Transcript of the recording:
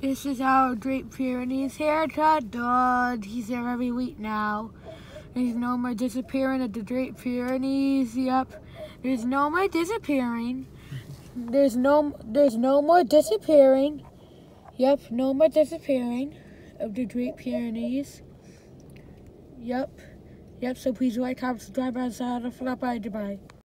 This is our Draped Pyrenees haircut dog. He's there every week now. There's no more disappearing at the Draped Pyrenees. Yep. There's no more disappearing. There's no more disappearing. Yep, no more disappearing of the Draped Pyrenees. Yep. So please like, comment, subscribe, and sign up for that. Bye.